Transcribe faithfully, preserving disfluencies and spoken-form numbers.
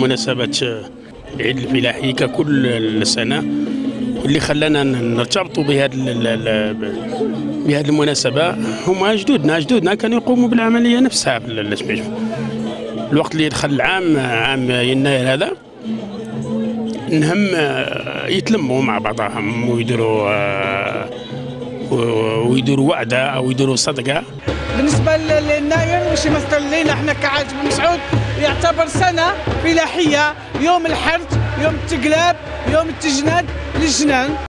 مناسبة عيد الفلاحي ككل سنة، واللي خلانا نرتبطوا بهذه بهذه المناسبة هما جدودنا جدودنا كانوا يقوموا بالعملية نفسها في الوقت اللي دخل العام عام يناير هذا، انهم يتلموا مع بعضهم ويديروا ويديروا وعدة او يديروا صدقة. بالنسبة ليناير مش يمثل لينا احنا كعائلة بن مسعود، يعتبر سنة فلاحية، يوم الحرث، يوم التقلاب، يوم التجناد للجنان.